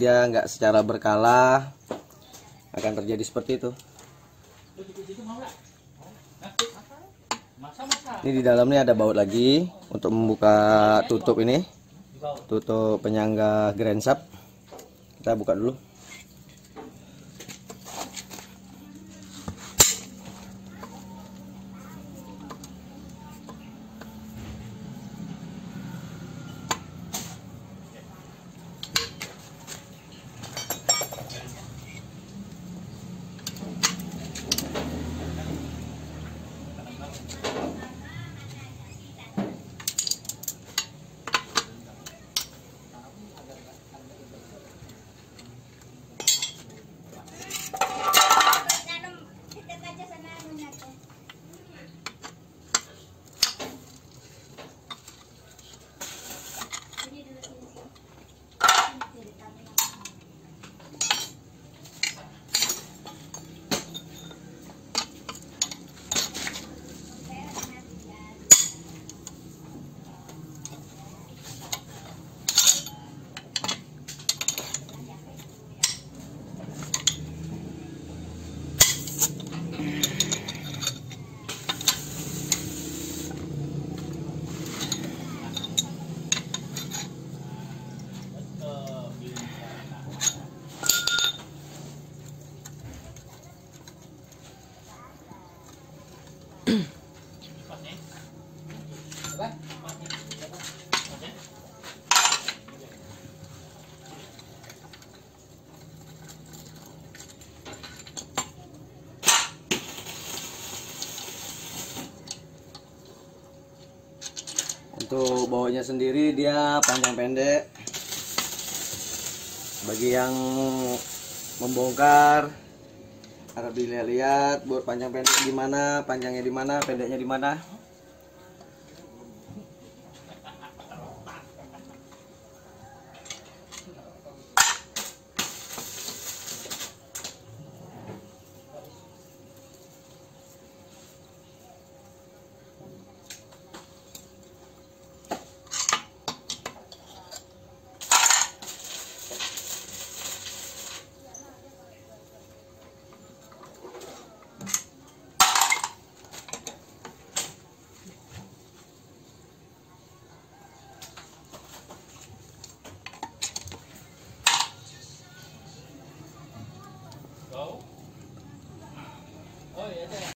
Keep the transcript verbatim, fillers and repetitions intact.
dia nggak secara berkala akan terjadi seperti itu. Ini di dalamnya ada baut lagi untuk membuka tutup ini, tutup penyangga granshap. Kita buka dulu. Untuk bautnya sendiri dia panjang pendek. Bagi yang membongkar harap dilihat-lihat baut panjang pendek di mana, panjangnya di mana, pendeknya di mana.